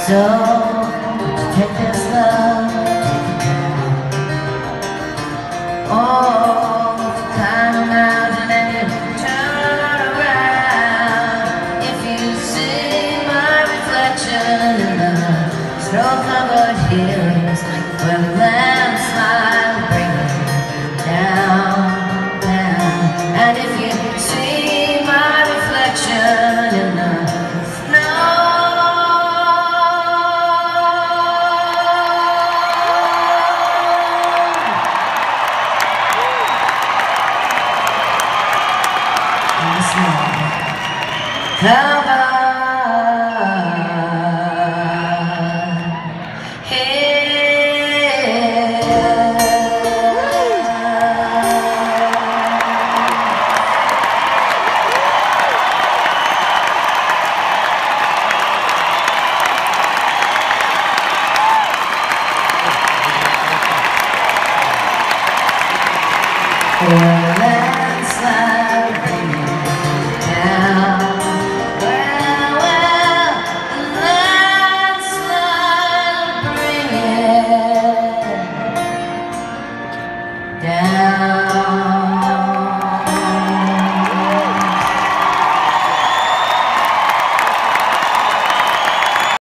So, would you take this love? Oh, if you climb a mountain and you turn around, if you see my reflection in the snow-covered hills, where the landslide brings down, down, and if you see my reflection in the snow. Come